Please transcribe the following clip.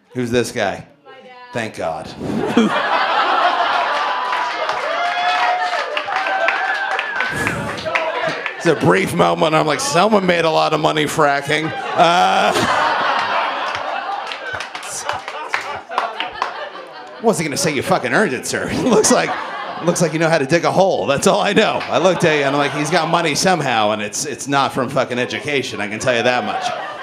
Who's this guy? My dad. Thank God. It's a brief moment. I'm like, someone made a lot of money fracking. Wasn't gonna say you fucking earned it, sir. Looks like you know how to dig a hole. That's all I know. I looked at you and I'm like, he's got money somehow, and it's not from fucking education. I can tell you that much.